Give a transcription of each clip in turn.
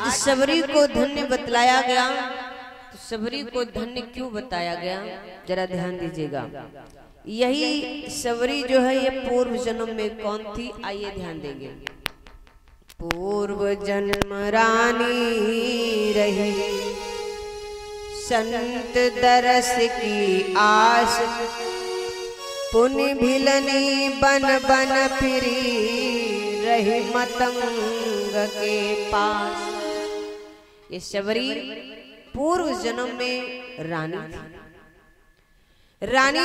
सबरी को धन्य बतलाया गया, तो सबरी को धन्य क्यों बताया गया, जरा ध्यान दीजिएगा। यही सबरी जो है ये पूर्व जन्म में कौन थी, आइए ध्यान देंगे। पूर्व जन्म रानी रही, संत दरस की आस, पुण्य भिलनी बन बन फिरी, रही मतंग के पास। ये सबरी पूर्व जन्म में रानी थी। रानी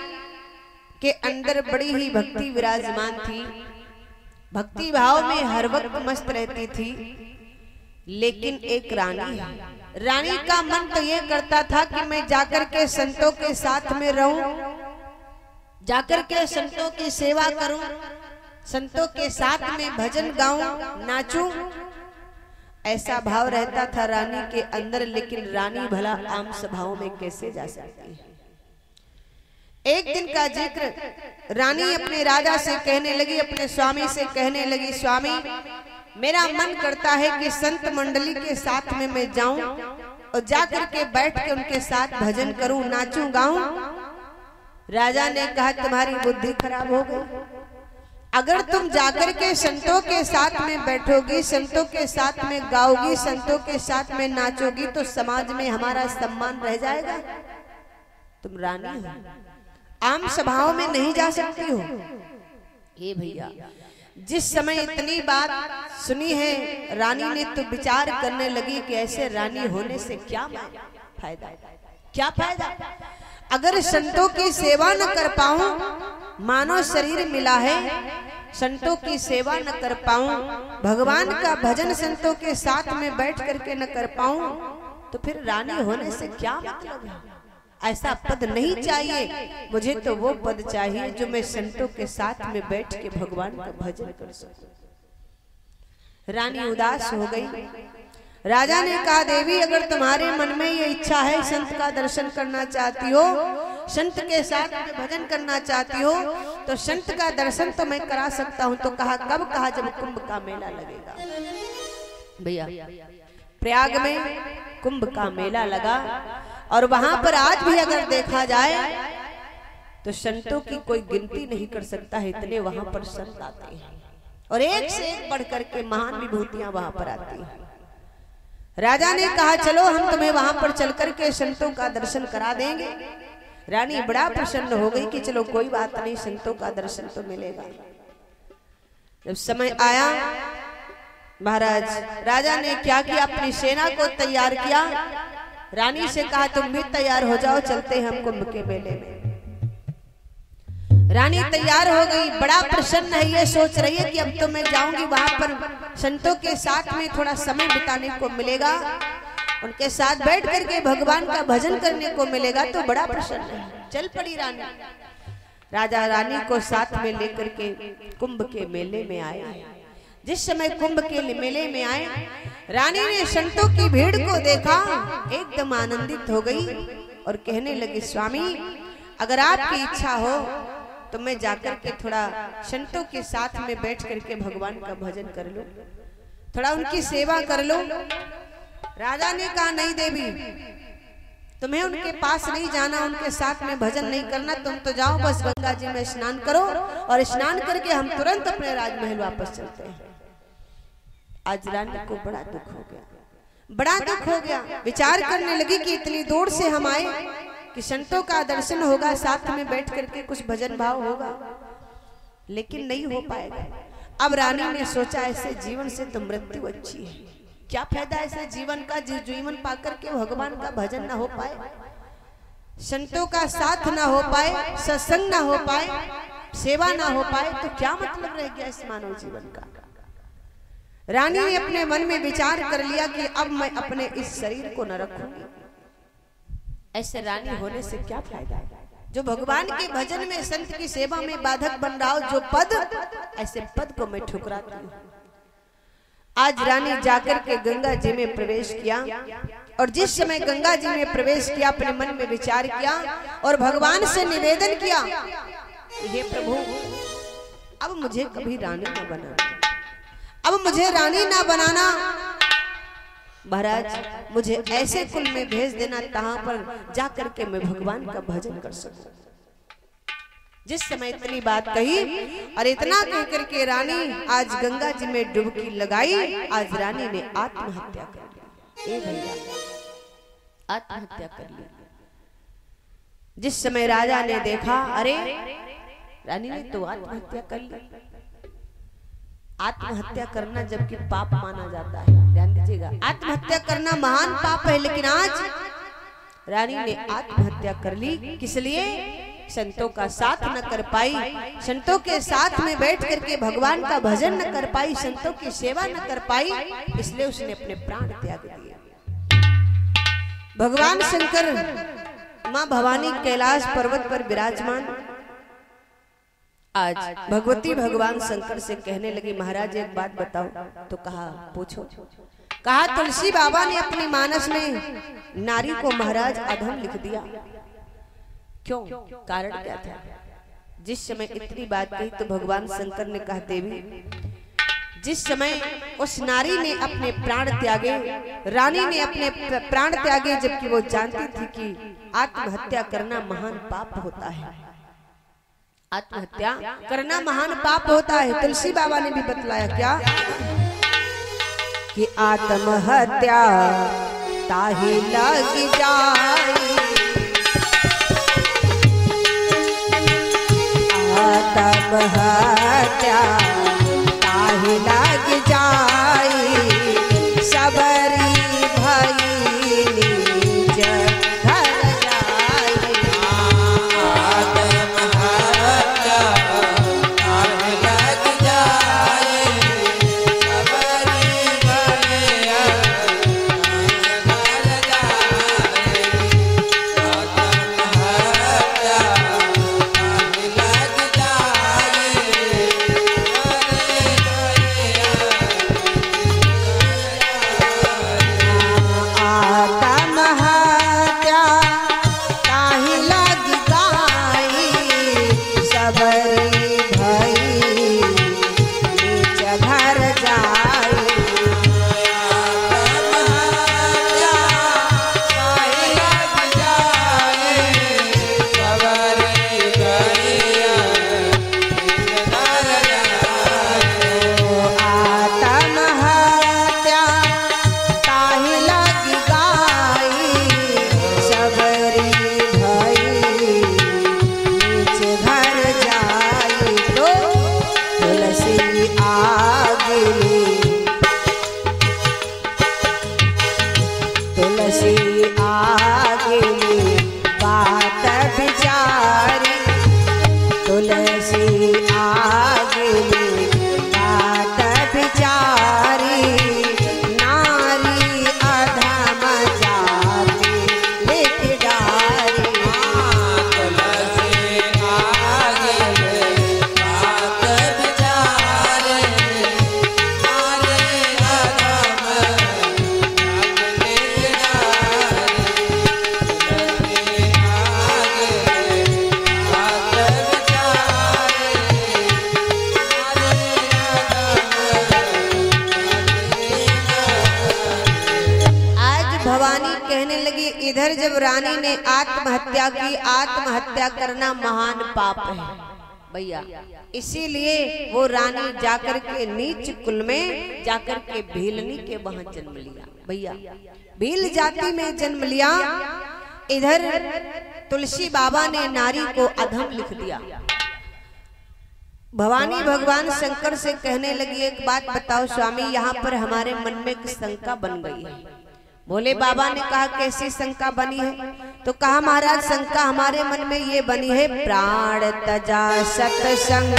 के अंदर बड़ी ही भक्ति विराजमान थी, भक्ति भाव में हर वक्त मस्त रहती थी। लेकिन एक रानी का मन तो ये करता था कि मैं जाकर के संतों के साथ में रहूं, जाकर के संतों की सेवा करूं, संतों के साथ में भजन गाऊं, नाचूं। ऐसा भाव रहता था रानी के अंदर। लेकिन रानी भला आम सभाओं में कैसे जा सकती है। एक दिन का जिक्र, रानी अपने राजा से कहने लगी, अपने स्वामी से कहने लगी, स्वामी मेरा मन करता है कि संत मंडली के साथ में मैं जाऊं और जाकर के बैठ के उनके साथ भजन करूं, नाचूं, गाऊं। राजा ने कहा तुम्हारी बुद्धि खराब हो गई। अगर तुम जाकर के संतों के साथ में बैठोगी, संतों के साथ में गाओगी, संतों के साथ में नाचोगी, तो समाज में हमारा सम्मान रह जाएगा। तुम रानी हो, आम सभाओं में नहीं जा सकती हो। हे भैया, जिस समय इतनी बात सुनी है रानी ने, तो विचार करने लगी कि ऐसे रानी होने से क्या फायदा, क्या फायदा। अगर संतों की सेवा न कर पाऊं, मानव शरीर मिला है, संतों की सेवा न कर पाऊं, भगवान का भजन संतों के साथ में बैठ करके न कर पाऊं, तो फिर रानी होने से क्या मतलब है। ऐसा पद नहीं चाहिए मुझे, तो वो पद चाहिए जो मैं संतों के साथ में बैठ के भगवान का भजन कर सकूं। रानी उदास हो गई। राजा ने कहा देवी अगर तुम्हारे मन में ये इच्छा है, संत का दर्शन करना चाहती हो, संत के साथ में भजन करना चाहती हो, तो संत का दर्शन तो मैं करा सकता हूं। तो कहा कब, कहा जब कुंभ का मेला लगेगा। भैया प्रयाग में कुंभ का मेला लगा, और वहां पर आज भी अगर देखा जाए तो संतों की कोई गिनती नहीं कर सकता है, इतने वहां पर संत आते हैं, और एक से एक बढ़ करके महान विभूतियां वहां पर आती हैं। राजा ने कहा चलो हम तुम्हें वहां पर चल करके संतों का दर्शन करा देंगे। रानी बड़ा प्रसन्न हो गई कि चलो कोई बात नहीं, संतों का दर्शन तो मिलेगा। जब समय आया, महाराज राजा ने क्या किया, अपनी सेना को तैयार किया। रानी से कहा तुम भी तैयार हो जाओ, चलते हैं हम कुंभ के मेले में। रानी तैयार हो गई, बड़ा प्रसन्न है, ये सोच रही है कि अब तो मैं जाऊंगी वहां पर, संतों के साथ में थोड़ा समय बिताने को मिलेगा, उनके साथ बैठ करके भगवान का भजन करने को मिलेगा, तो बड़ा प्रसन्न है। चल पड़ी रानी। राजा रानी को साथ में लेकर के कुंभ के मेले में आए। जिस समय कुंभ के मेले में आए, रानी ने संतों की भीड़ को देखा, एकदम आनंदित हो गई और कहने लगी स्वामी अगर आपकी इच्छा हो तो मैं जाकर के थोड़ा संतों के साथ में बैठ करके भगवान का भजन कर लूं, थोड़ा उनकी सेवा कर लूं। राजा ने कहा नहीं देवी, तुम्हें उनके पास नहीं जाना, उनके साथ में भजन नहीं करना, तुम तो जाओ बस गंगा जी में स्नान करो, और स्नान करके हम तुरंत अपने राजमहल वापस चलते हैं। आज रानी को बड़ा दुख हो गया, बड़ा दुख हो गया। विचार करने लगी कि इतनी दूर से हम आए कि संतों का दर्शन होगा, साथ में बैठ करके कुछ भजन भाव होगा, लेकिन नहीं हो पाएगा। अब रानी ने सोचा ऐसे जीवन से तो मृत्यु अच्छी है, क्या फायदा ऐसे जीवन का, जीवन पाकर के भगवान का भजन ना हो पाए, संतों का साथ ना हो पाए, सत्संग ना हो पाए, सेवा ना हो पाए, तो क्या मतलब रह गया इस मानव जीवन का। रानी ने अपने मन में विचार कर लिया कि अब मैं अपने इस शरीर को न रखूंगी। ऐसे रानी होने से क्या फायदा है, जो भगवान के भजन में, संत की सेवा में बाधक बन रहा हो, जो पद, ऐसे पद को मैं ठुकराती हूँ। आज रानी जाकर के गंगा जी में प्रवेश किया, और जिस समय गंगा जी में प्रवेश किया अपने मन में विचार किया और भगवान से निवेदन किया, हे प्रभु अब मुझे कभी रानी न बनाना, अब मुझे रानी ना बनाना, महाराज मुझे ऐसे कुल में भेज देना तहां पर जाकर के मैं भगवान का भजन कर सकूं। जिस समय इतनी बात कही और इतना कह करके रानी आज गंगा जी में डुबकी लगाई। आज रानी ने आत्महत्या कर ली। ए भैया, आत्महत्या कर ली। जिस समय राजा ने देखा, अरे रानी ने तो आत्महत्या कर ली। आत्महत्या करना जबकि पाप माना जाता है, ध्यान दीजिएगा, आत्महत्या करना महान पाप है, लेकिन आज रानी ने आत्महत्या कर ली। किस लिए? संतों का साथ न कर पाई, संतों के साथ में बैठ करके भगवान का भजन न कर पाई, संतों की सेवा न कर पाई, इसलिए उसने अपने प्राण त्याग दिए। भगवान शंकर मां भवानी कैलाश पर्वत पर विराजमान। आज भगवती भगवान शंकर से कहने लगी, महाराज एक बात बताओ। तो कहा पूछो। कहा तुलसी बाबा ने अपने मानस में नारी को महाराज अधम लिख दिया। क्यों? कारण क्या था? जिस समय इतनी बात कही तो भगवान शंकर ने कहा, देवी जिस समय उस नारी ने अपने प्राण त्यागे, रानी ने अपने प्राण त्यागे, जबकि वो जानती थी कि आत्महत्या करना महान पाप होता है, आत्महत्या करना महान पाप होता है। तुलसी बाबा ने भी बतलाया क्या कि आत्महत्या ताहि लग जाई, आत्महत्या ताहि लग जाई, सबरी भई निज घर जाई। आत्महत्या ताहि लग जाई, सबरी भई घर जाई। आत्महत्या ताहि लग इधर जब रानी ने आत्महत्या की, आत्महत्या करना महान पाप है भैया, इसीलिए वो रानी जाकर के नीच कुल में जाकर के भीलनी के वहां जन्म लिया भैया, भील जाति में जन्म लिया। इधर तुलसी बाबा ने नारी को अधम लिख दिया। भवानी भगवान शंकर से कहने लगी, एक बात बताओ स्वामी, यहाँ पर हमारे मन में एक शंका बन गई है। भोले बाबा ने कहा कैसी शंका बनी है? तो कहा महाराज शंका हमारे मन में ये बनी है, प्राण तजा सतसंग।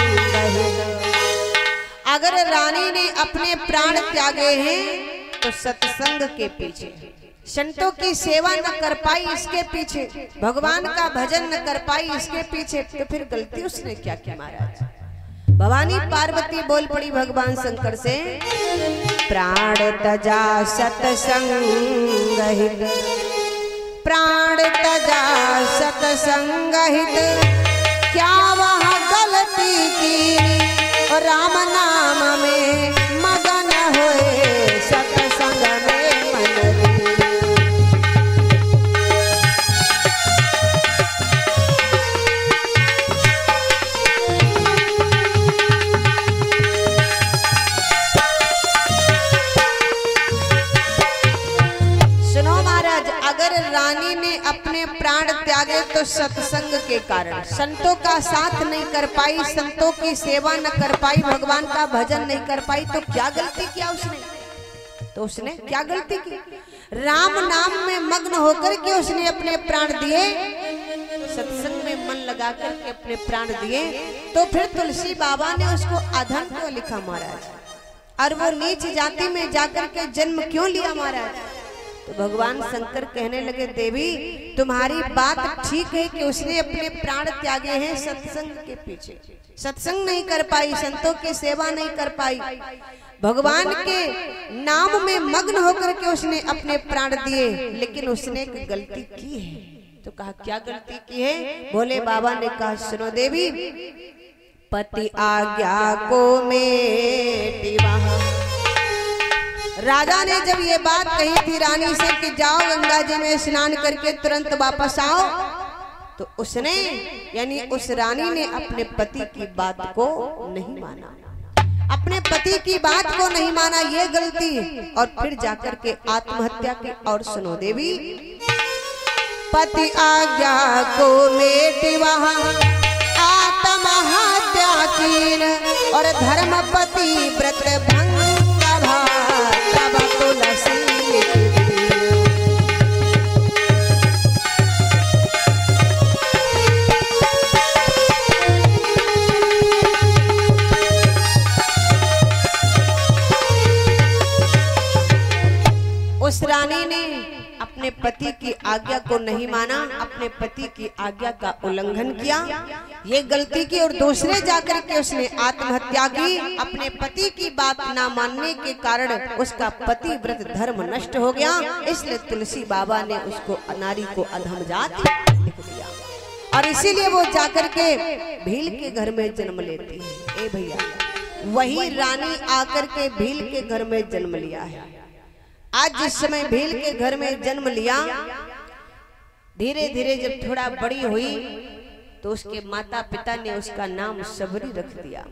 अगर रानी ने अपने प्राण त्यागे हैं तो सत्संग के पीछे, संतों की सेवा न कर पाई इसके पीछे, भगवान का भजन न कर पाई इसके पीछे, तो फिर गलती उसने क्या की महाराज? भवानी पार्वती बोल पड़ी भगवान शंकर से, प्राण तजा सतसंग हित, प्राण तजा सतसंग हित, क्या वह गलती की राम नाम में मगन होए सतसंग में। तो सत्संग के कारण संतों का साथ नहीं कर पाई, संतों की सेवा न कर पाई, भगवान का भजन नहीं कर पाई, तो क्या गलती किया उसने? तो उसने क्या गलती की? राम नाम में मग्न होकर के उसने अपने प्राण दिए, सत्संग में मन लगा करके अपने प्राण दिए। तो फिर तुलसी बाबा ने उसको अधम क्यों लिखा महाराज, और वो नीच जाति में जाकर के जन्म क्यों लिया महाराज? तो भगवान शंकर कहने लगे, देवी तुम्हारी बात ठीक है कि उसने अपने प्राण त्यागे हैं सत्संग के पीछे, सत्संग नहीं कर पाई, संतों की सेवा नहीं कर पाई, भगवान के नाम में मग्न होकर के उसने अपने प्राण दिए। लेकिन उसने एक गलती की है। तो कहा क्या गलती की है? भोले बाबा ने कहा, सुनो देवी, पति आज्ञा को मेटी वहां। राजा ने जब ये बात कही थी रानी से कि जाओ गंगा जी में स्नान करके तुरंत वापस आओ, तो उसने यानी उस रानी ने अपने पति की बात को नहीं माना, अपने पति की बात को नहीं माना, ये गलती। और फिर जाकर के आत्महत्या की। और सुनो देवी, पति आज्ञा को मेटी वहां आत्महत्या कीन, और धर्मपति व्रत भंग तब तुलसी। उस रानी ने अपने पति की आज्ञा को नहीं माना, अपने पति की आज्ञा का उल्लंघन किया, ये गलती की। और दूसरे जाकर के उसने आत्महत्या की। अपने पति की बात ना मानने के कारण उसका पति व्रत धर्म नष्ट हो गया। इसलिए तुलसी बाबा ने उसको नारी को अधम जाति लिख दिया। और इसीलिए वो जाकर के भील के घर में जन्म लेती है। ए भैया, वही रानी आकर के भील के घर में जन्म लिया है। आज जिस समय भील के घर में जन्म लिया, धीरे धीरे जब थोड़ा बड़ी हुई तो उसके माता पिता ने उसका नाम सबरी रख दिया।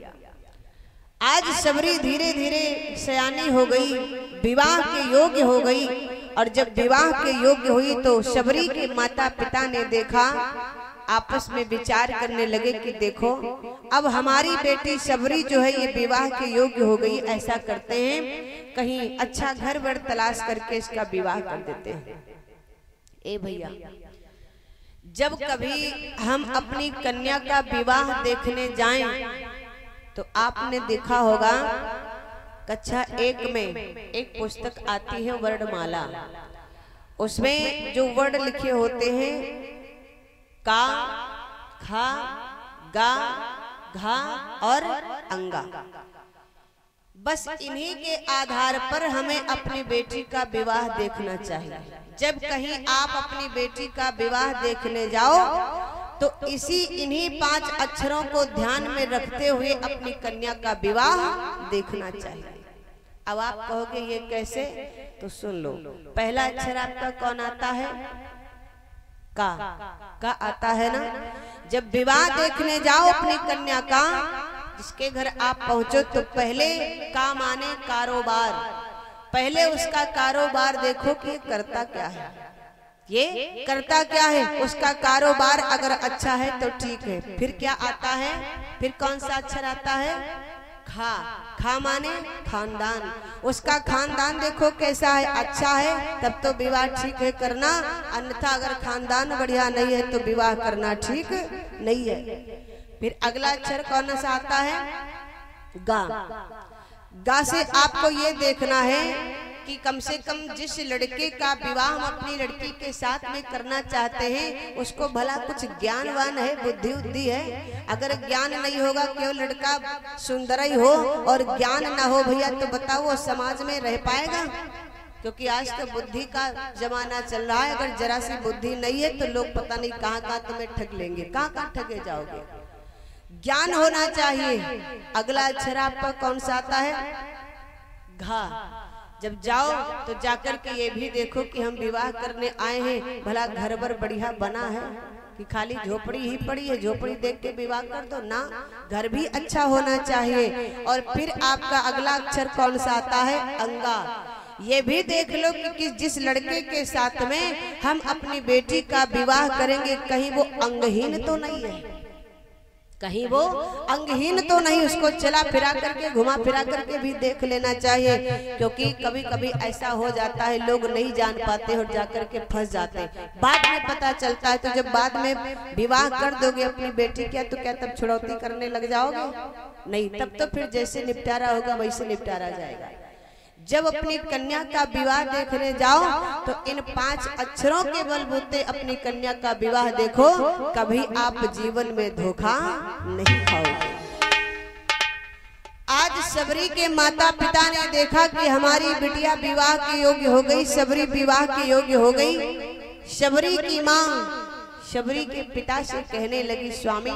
आज सबरी धीरे धीरे सयानी हो गई, विवाह के योग्य हो गई। और जब विवाह के योग्य हुई तो सबरी के माता पिता ने देखा, आपस में विचार करने लगे कि देखो अब हमारी बेटी सबरी जो है ये विवाह के योग्य हो गई, ऐसा करते हैं कहीं अच्छा घर वर तलाश करके इसका विवाह कर देते हैं। ए भैया, जब कभी हम अपनी कन्या का विवाह देखने जाएं तो आपने देखा होगा कक्षा 1 में एक पुस्तक आती है वर्णमाला, उसमें जो वर्ड लिखे होते हैं का, खा, गा, घा और अंगा, बस इन्हीं के आधार पर हमें अपनी बेटी का विवाह देखना चाहिए। जब कहीं आप अपनी बेटी का विवाह देखने जाओ तो इन्हीं 5 अक्षरों को ध्यान में रखते हुए अपनी कन्या का विवाह देखना चाहिए। अब आप कहोगे ये कैसे? तो सुन लो, पहला अक्षर आपका कौन आता है? का आता है ना। जब विवाह देखने जाओ अपनी कन्या का, जिसके घर आप पहुंचो तो पहले का माने कारोबार, पहले उसका कारोबार देखो कि करता क्या है, ये करता क्या है। उसका कारोबार अगर अच्छा है तो ठीक है। फिर क्या आता है? फिर कौन सा अक्षर आता है? खा। खा माने खानदान, उसका खानदान देखो कैसा है, अच्छा है तब तो विवाह ठीक है करना, अन्यथा अगर खानदान बढ़िया नहीं है तो विवाह करना ठीक नहीं है। फिर अगला अक्षर कौन सा आता है? गा। गा से आपको ये देखना है कि कम से कम जिस लड़के का विवाह हम अपनी लड़की के साथ में करना चाहते हैं उसको भला कुछ ज्ञानवान है, बुद्धि उद्धि है। अगर ज्ञान नहीं होगा, केवल लड़का सुंदर ही हो और ज्ञान ना हो भैया, तो बताओ वो समाज में रह पाएगा? क्योंकि आज तो बुद्धि का जमाना चल रहा है। अगर जरा सी बुद्धि नहीं है तो लोग पता नहीं कहाँ कहाँ तुम्हें ठग लेंगे, कहाँ कहाँ ठगे जाओगे। ज्ञान होना चाहिए। अगला अक्षर आपका कौन सा आता है? घा। जब जाओ तो जाकर के ये भी देखो कि हम विवाह करने आए हैं, भला घर बर बढ़िया बना है कि खाली झोपड़ी ही पड़ी है, झोपड़ी देख के विवाह कर दो ना, घर भी अच्छा होना चाहिए। और फिर आपका अगला अक्षर कौन सा आता है? अंगा। ये भी देख लो कि जिस लड़के के साथ में हम अपनी बेटी का विवाह करेंगे कहीं वो अंगहीन तो नहीं है, कहीं वो अंगहीन तो नहीं, उसको चला फिरा करके घुमा फिरा करके भी देख लेना चाहिए। क्योंकि कभी कभी ऐसा हो जाता है लोग नहीं जान पाते और जाकर के फंस जाते हैं, बाद में पता चलता है। तो जब बाद में विवाह कर दोगे अपनी बेटी क्या, तो क्या तब छुड़ौती करने लग जाओगे? नहीं, तब तो फिर जैसे निपटारा होगा वैसे निपटारा जाएगा। जब अपनी कन्या का विवाह देखने जाओ तो इन 5 अक्षरों के बलबूते अपनी कन्या का विवाह देखो, कभी आप जीवन में धोखा नहीं खाओगे। आज शबरी के माता पिता ने देखा कि हमारी बिटिया विवाह के योग्य हो गई, शबरी विवाह के योग्य हो गई। शबरी की माँ शबरी के पिता से कहने लगी, स्वामी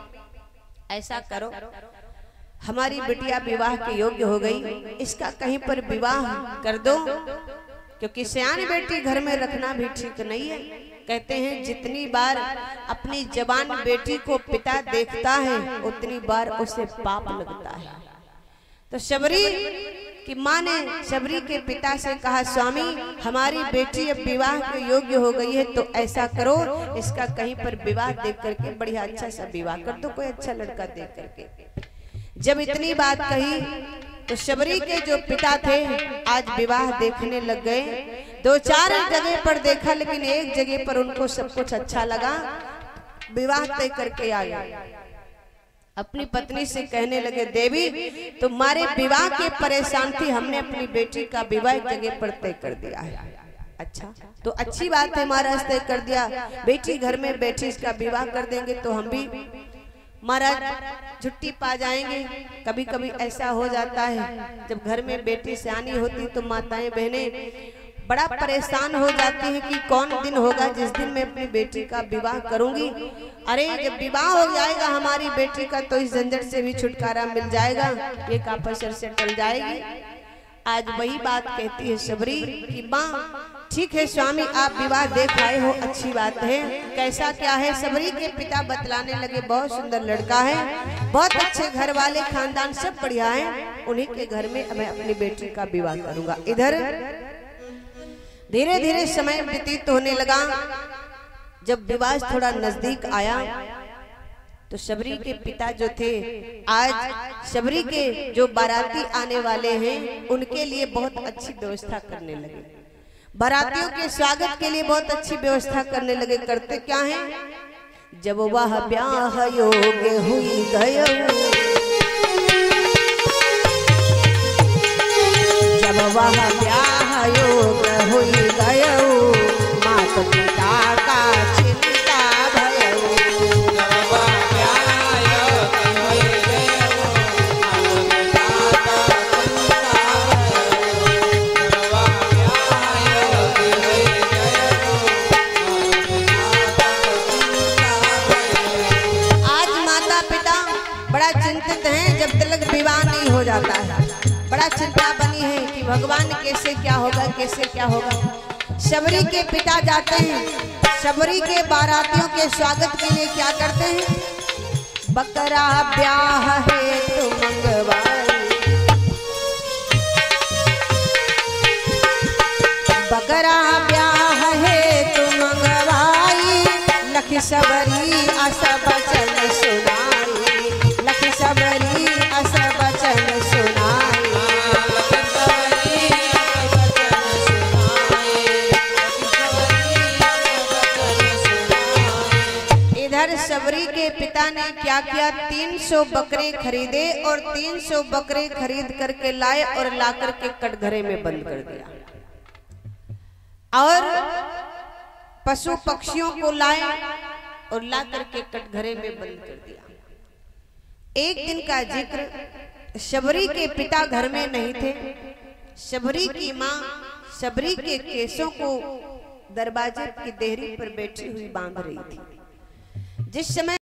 ऐसा करो, हमारी बिटिया विवाह के योग्य हो गई, इसका कहीं पर विवाह कर दो, क्योंकि सयानी बेटी घर में रखना भी ठीक नहीं है। कहते हैं जितनी बार अपनी जवान बेटी को पिता देखता है उतनी बार उसे पाप लगता है। तो शबरी की माँ ने शबरी के पिता से कहा, स्वामी हमारी बेटी अब विवाह के योग्य हो गई है, तो ऐसा करो इसका कहीं पर विवाह देख करके बढ़िया अच्छा सा विवाह कर दो, कोई अच्छा लड़का देख करके। जब इतनी बात कही तो शबरी के जो पिता थे आज विवाह देखने लग गए। 2-4 जगह पर देखा, लेकिन एक जगह पर उनको सब कुछ अच्छा लगा, विवाह तय करके आ गए। अपनी पत्नी से कहने लगे, देवी तुम्हारे विवाह के परेशान थी, हमने अपनी बेटी का विवाह एक जगह पर तय कर दिया है। अच्छा, तो अच्छी बात है, महाराज तय कर दिया, बेटी घर में बैठी इसका विवाह कर देंगे तो हम भी महाराज छुट्टी पा जाएंगे। कभी कभी ऐसा हो जाता है जब घर में बेटी सयानी होती तो माताएं बहनें बड़ा परेशान हो जाती हैं कि कौन दिन होगा जिस दिन मैं अपनी बेटी का विवाह करूंगी। अरे जब विवाह हो जाएगा हमारी बेटी का तो इस झंझट से भी छुटकारा मिल जाएगा, ये कापसर से टल जाएगी। आज वही बात कहती है शबरी की माँ, ठीक है स्वामी आप विवाह देख आए हो, अच्छी बात है, कैसा क्या है? शबरी के पिता बतलाने लगे, बहुत सुंदर लड़का है, बहुत अच्छे घर वाले, खानदान सब बढ़िया है, उन्हीं के घर में मैं अपनी बेटी का विवाह करूंगा। इधर धीरे धीरे समय व्यतीत होने लगा। जब विवाह थोड़ा नजदीक आया तो शबरी के पिता जो थे आज शबरी के जो बाराती आने वाले हैं उनके लिए बहुत अच्छी व्यवस्था करने लगे, बारातियों के स्वागत के लिए बहुत अच्छी व्यवस्था करने लगे। करते क्या है, जब वह ब्याह योग्य हुई गयो, जब वह ब्याह योग्य हुई गयो, माता पिता का चिंता भयो, जब वह ब्याह योग्य हुई गयो, माता पिता बड़ा चिंतित हैं। जब तक विवाह नहीं हो जाता है बड़ा चिंता बनी है कि भगवान कैसे क्या होगा, कैसे क्या होगा। शबरी के पिता जाते हैं, शबरी के बारातियों के स्वागत के लिए क्या करते हैं, बकरा ब्याह है तो मंगवाई, बकरा ब्याह है तो मंगवाई, लख शबरी अस बचन सुनाई, लख शबरी अस बचन सुनाई, इधर शबरी के पिता ने क्या किया, 300 बकरे खरीदे और 300 बकरे खरीद करके लाए और ला करके कटघरे में बंद कर दिया, और पशु पक्षियों को लाए और ला करके कटघरे में बंद कर दिया। एक दिन का जिक्र, शबरी के पिता घर में नहीं थे, शबरी की माँ शबरी के केसों को दरवाजे की देहरी पर बैठी हुई बांध रही थी। जिस समय